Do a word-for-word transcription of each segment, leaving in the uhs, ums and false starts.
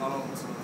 Ano, musím.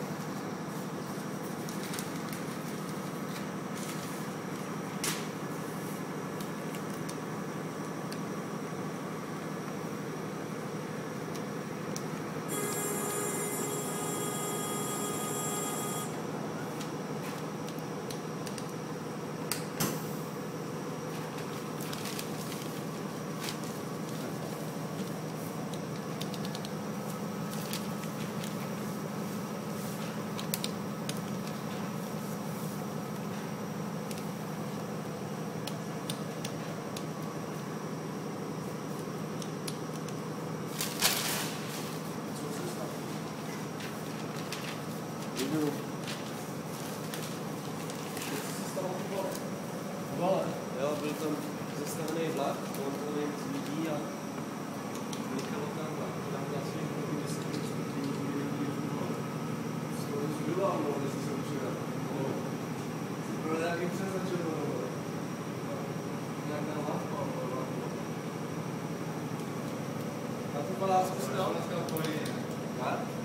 Jdu. Vole. Jo, byl tam zastavený vlak, kolem toho nejvíc lidí a vychalo tam vlak. Tam vlastně mluví deset minut, To už byla, no, jestli se učila. Bylo nějaký přeznačeno. nějaká látka. A to byla zkusil? Tak?